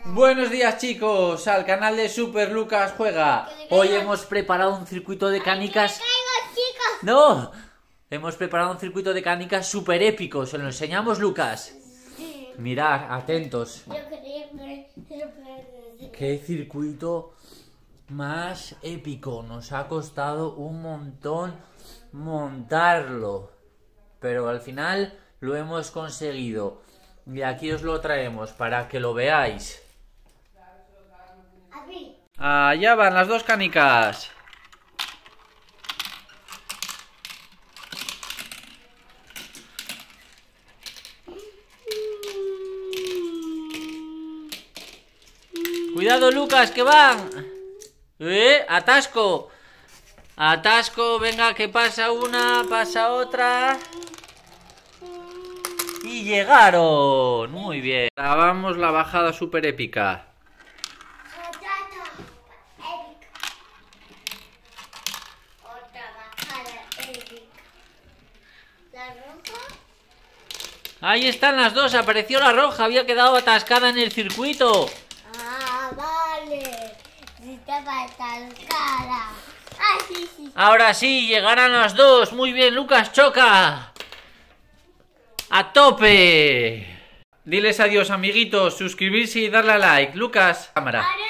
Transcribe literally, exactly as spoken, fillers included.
Buenos días, chicos, al canal de Super Lucas Juega. Hoy hemos preparado un circuito de canicas. No, hemos preparado un circuito de canicas super épico. Se lo enseñamos, Lucas. Mirad, atentos. Qué circuito más épico. Nos ha costado un montón montarlo, pero al final lo hemos conseguido. Y aquí os lo traemos para que lo veáis. Allá van las dos canicas. Cuidado, Lucas, que van. ¿Eh? Atasco. Atasco, venga, que pasa una, pasa otra. Y llegaron. Muy bien. Grabamos la bajada super épica. Ahí están las dos, apareció la roja, había quedado atascada en el circuito. Ah, vale. Estaba atascada. Ah, sí, sí. Ahora sí, llegarán las dos. Muy bien, Lucas, choca. ¡A tope! Diles adiós, amiguitos, suscribirse y darle a like. Lucas, cámara.